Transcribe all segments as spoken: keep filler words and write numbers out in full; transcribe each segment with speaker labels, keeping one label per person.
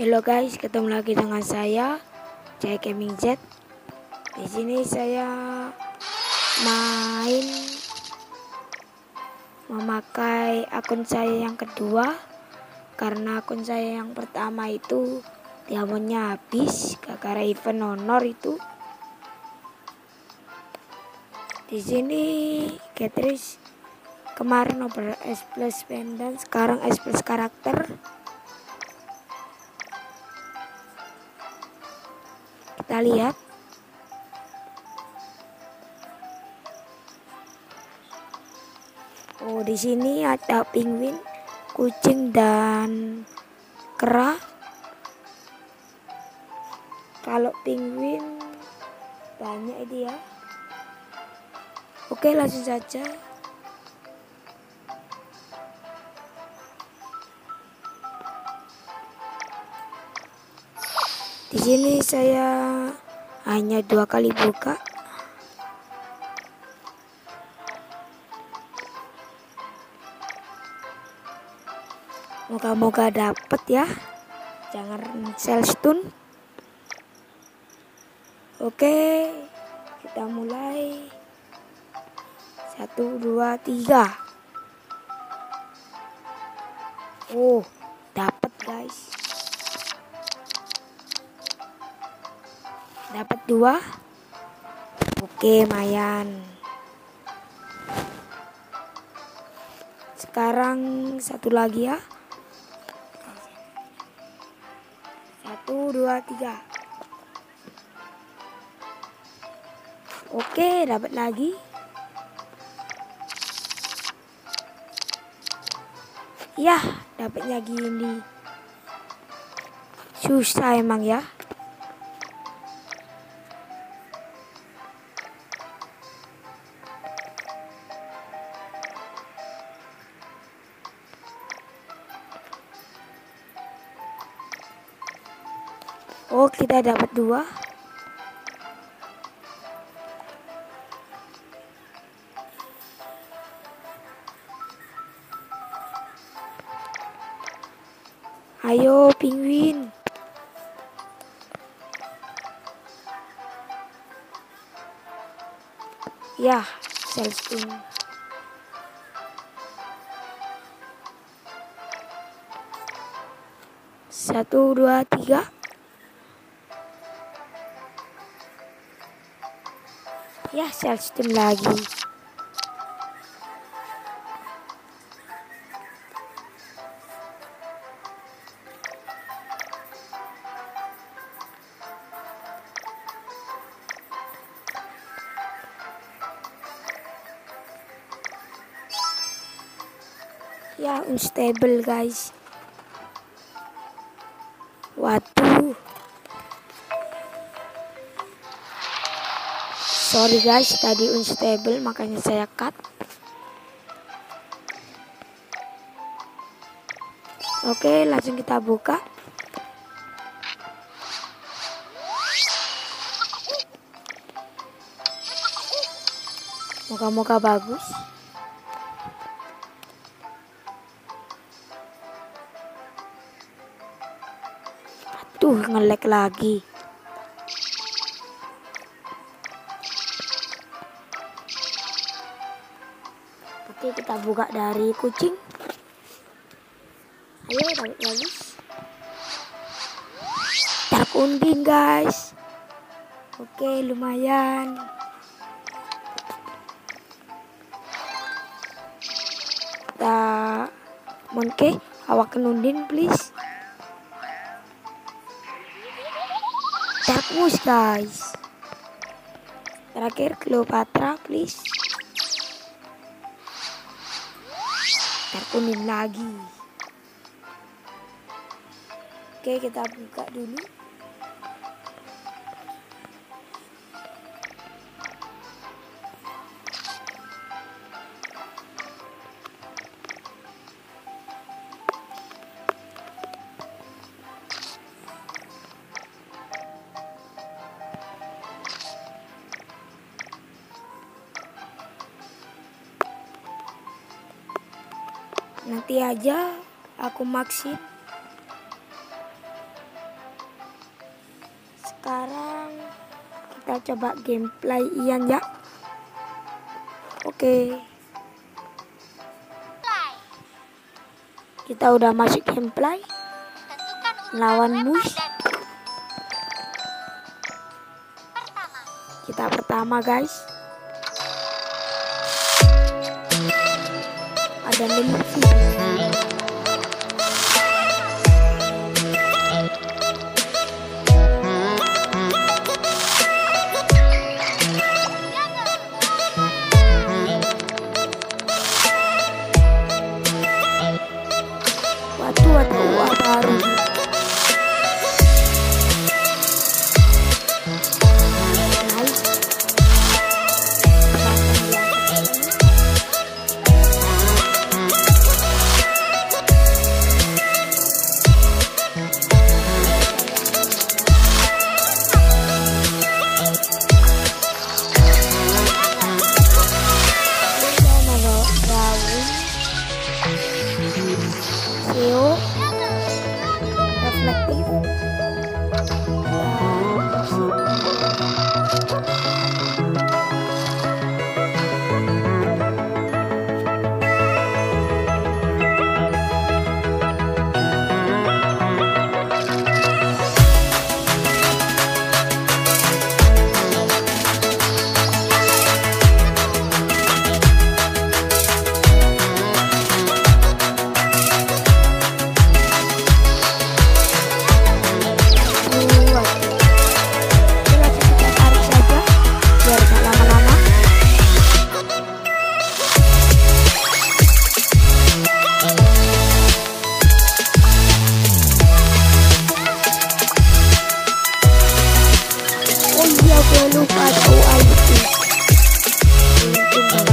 Speaker 1: Halo guys, ketemu lagi dengan saya Jaya Gaming Z. Di sini saya main memakai akun saya yang kedua karena akun saya yang pertama itu diamonnya habis gara-gara event honor itu. Di sini Catrice kemarin over S plus pendant, sekarang S plus karakter. Kita lihat. Oh, di sini ada penguin, kucing dan kera. Kalau penguin banyak ini ya. Oke, langsung saja. Di sini saya hanya dua kali buka. Moga-moga dapet ya. Jangan sell stun. Oke, kita mulai. Satu, dua, tiga. Oh, dapet guys. Dapat dua. Oke, lumayan. Sekarang satu lagi ya. Satu, dua, tiga. Oke, dapat lagi. Ya, dapatnya gini. Susah emang ya. Oh, kita dapat dua. Ayo, penguin. Ya, sell stun. Satu, dua, tiga. Ya, sell stun lagi. Ya, unstable guys. Waduh. Sorry guys, tadi unstable makanya saya cut. Oke, langsung kita buka. Moga-moga bagus. Aduh, nge-lag lagi. Oke, kita buka dari kucing. Ayo, dapat bagus. Dark undin guys. Oke, lumayan. Kita monkey, awak undin please. Dark moose guys. Terakhir Cleopatra please. Dark undin lagi. Oke, kita buka dulu. Nanti aja aku maksin. sekarang kita coba gameplay Ian ya. Oke, kita udah masuk gameplay lawan Mus. Kita pertama guys, ada Nimfi. Batu atau uang baru. Reflektif. Lupa ada U I T. Untung gak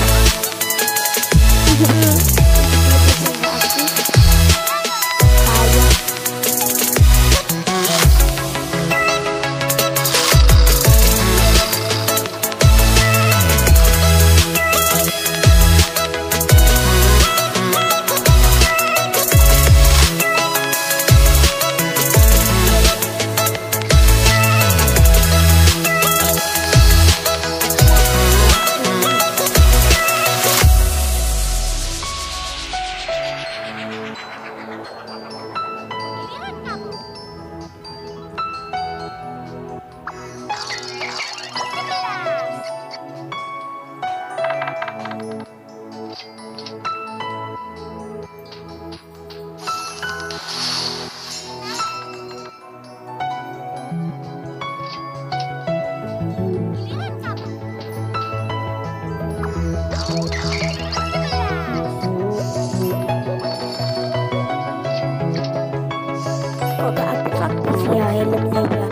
Speaker 1: kok gak aktif-aktif ya helmnya ya.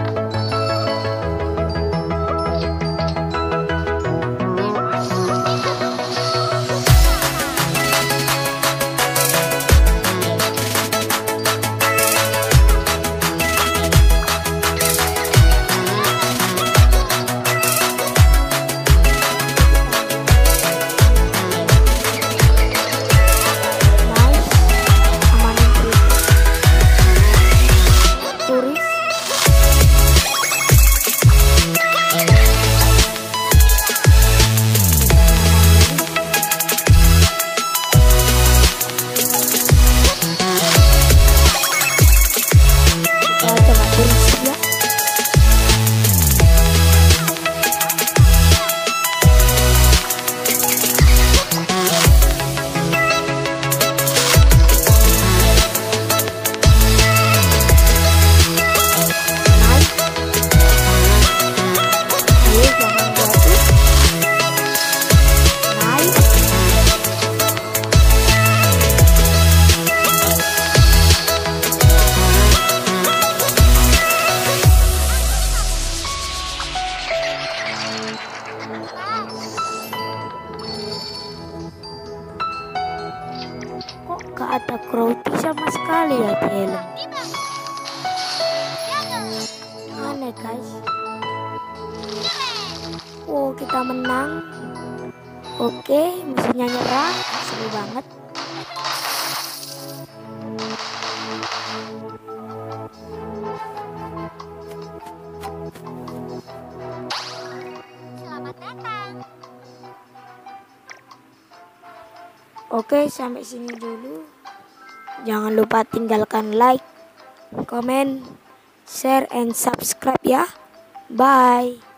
Speaker 1: Kok gak ada growth sama sekali ya di helm. Aneh guys. Oh, kita menang. Oke, musuhnya nyerah. Seru banget. Oke, sampai sini dulu. Jangan lupa tinggalkan like, comment, share, and subscribe ya. Bye.